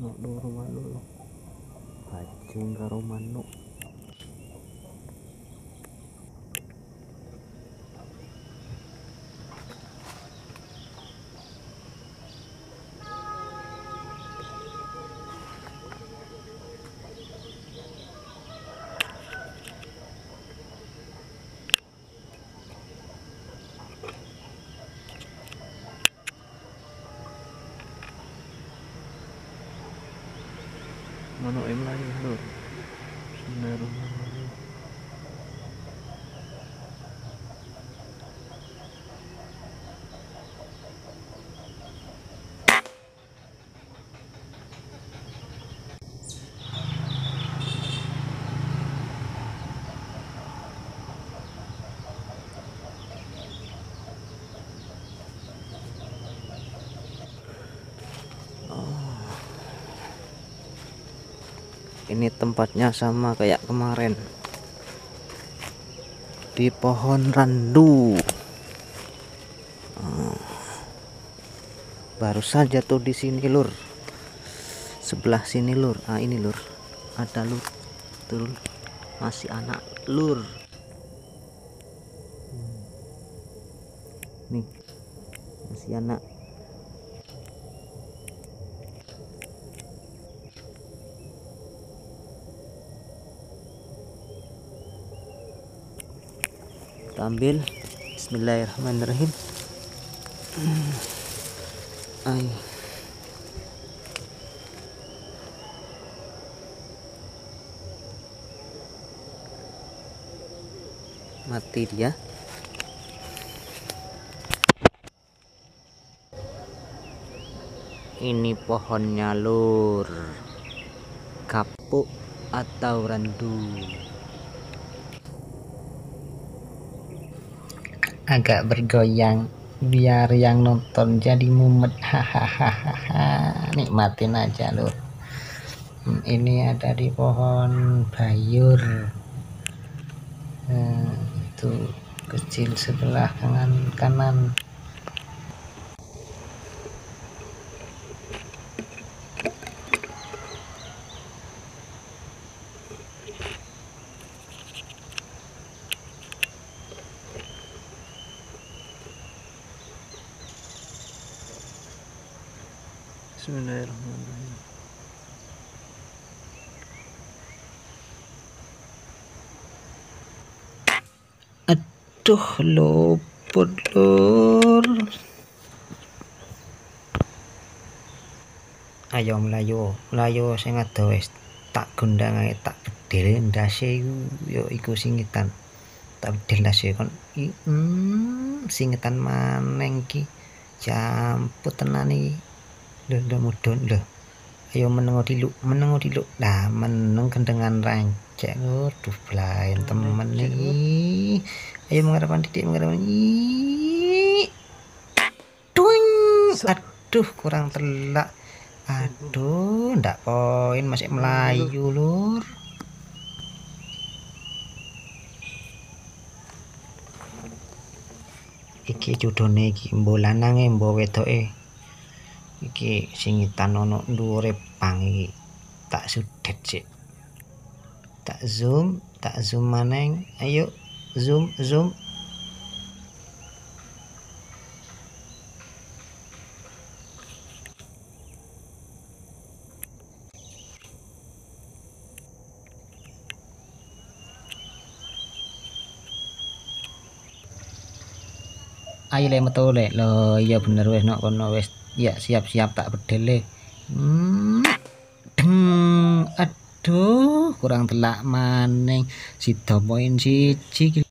ono loro manuk bajing karo manuk. Manuk mlayu lur. Bismillahirrahmanirrahim. Ini tempatnya sama kayak kemarin di pohon randu. Baru saja tuh di sini lur, sebelah sini lur. Ah ini lur, ada lur, tuh masih anak lur. Nih masih anak. Ambil. Bismillahirrahmanirrahim. Ay. Mati dia. Ini pohonnya lur, kapuk atau randu. Agak bergoyang biar yang nonton jadi mumet. Hahaha, nikmatin aja lur. Ini ada di pohon bayur. Itu kecil sebelah kanan. Bismillahirrahmanirrahim. Aduh luput lur. Ayo melayu sing ado wis tak gundang ae, tak bedil ndase yo iku singitan. Tak bedil ndase kon singitan maneng ki. Jamput tenan iki. Lho mudhun lho. Ayo menengo diluk lah, meneng kendengan rancek. Aduh blaen temen iki. Ayo mengharapan titik Duing. Aduh kurang telak. Aduh ndak poin, masih melayu lur. Iki judone iki mbo lanange mbo wedoke. Iki singitan ono ndure pang iki. Tak sudet sik. Tak zoom maneng. Ayo zoom. Ayo le metu le. Loh iya bener wis nok kono wis. Ya siap-siap tak bedel. Aduh kurang telak maneng. Sida poin siji.